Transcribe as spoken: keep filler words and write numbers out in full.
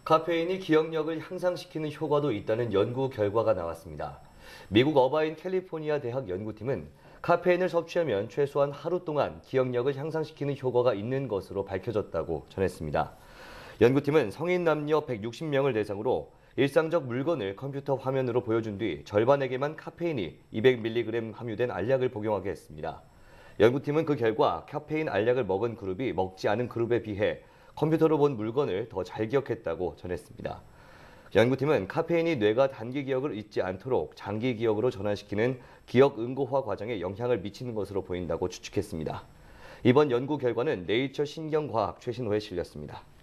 카페인이 기억력을 향상시키는 효과도 있다는 연구 결과가 나왔습니다. 미국 어바인 캘리포니아 대학 연구팀은 카페인을 섭취하면 최소한 하루 동안 기억력을 향상시키는 효과가 있는 것으로 밝혀졌다고 전했습니다. 연구팀은 성인 남녀 백육십 명을 대상으로 일상적 물건을 컴퓨터 화면으로 보여준 뒤 절반에게만 카페인이 이백 밀리그램 함유된 알약을 복용하게 했습니다. 연구팀은 그 결과 카페인 알약을 먹은 그룹이 먹지 않은 그룹에 비해 컴퓨터로 본 물건을 더 잘 기억했다고 전했습니다. 연구팀은 카페인이 뇌가 단기 기억을 잊지 않도록 장기 기억으로 전환시키는 기억 응고화 과정에 영향을 미치는 것으로 보인다고 추측했습니다. 이번 연구 결과는 네이처 신경과학 최신호에 실렸습니다.